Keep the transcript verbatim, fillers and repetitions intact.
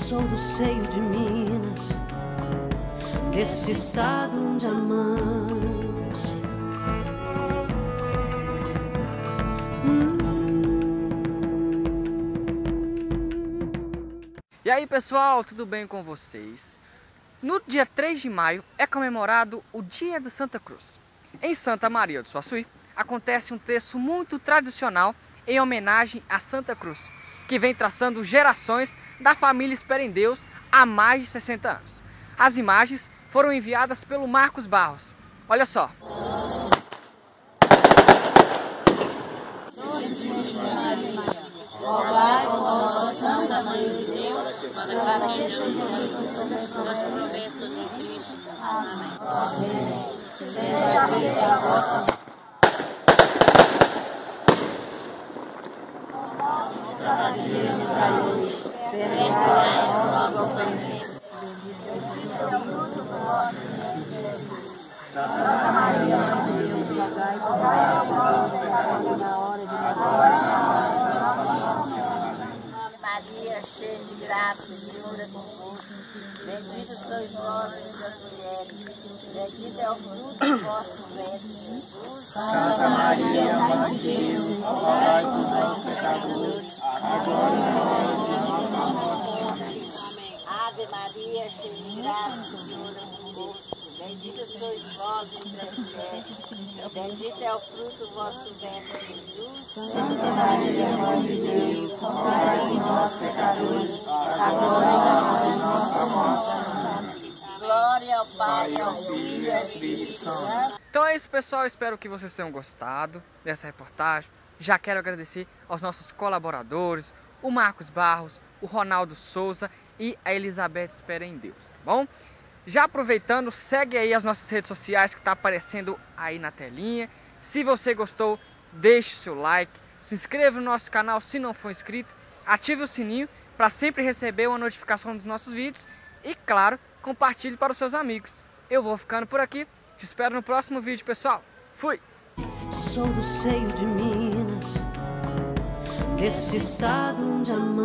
Sou do seio de Minas, desse estado um diamante. hum. E aí pessoal, tudo bem com vocês? No dia três de maio é comemorado o Dia de Santa Cruz. Em Santa Maria do Suaçuí acontece um terço muito tradicional em homenagem a Santa Cruz, que vem traçando gerações da família Espera em Deus há mais de sessenta anos. As imagens foram enviadas pelo Marcos Barros. Olha só. Rogai por nossa Santa Mãe de Deus, para que sejamos as promessas de Cristo. Amém. Seja feita a vossa cada dia nos dai hoje, perdoai as nossas ofensas. Santa Maria, Mãe de Deus, rogai por nós, pecadores, na hora de morrer. Maria, cheia de graça, o Senhor é convosco. Bendita sois vós entre as mulheres, bendito é o fruto do vosso ventre, Jesus. Santa Maria, Mãe de Deus, rogai por nós, pecadores, agora e na hora de nossa morte. Amém. Ave Maria, cheia de graça, o Senhor é convosco. Bendita sois vós entre as mulheres, bendito é o fruto do vosso ventre, Jesus. Santa Maria, Mãe de Deus, rogai por nós, pecadores, agora e na hora de nossa morte. Amém. Glória ao Pai, ao Filho e ao Espírito Santo. Então é isso, pessoal, espero que vocês tenham gostado dessa reportagem. Já quero agradecer aos nossos colaboradores, o Marcos Barros, o Ronaldo Souza e a Elizabeth Espera em Deus, tá bom? Já aproveitando, segue aí as nossas redes sociais que está aparecendo aí na telinha. Se você gostou, deixe o seu like, se inscreva no nosso canal se não for inscrito, ative o sininho para sempre receber uma notificação dos nossos vídeos e, claro, compartilhe para os seus amigos. Eu vou ficando por aqui, te espero no próximo vídeo, pessoal. Fui! Sou do seio de Minas, desse estado um diamante.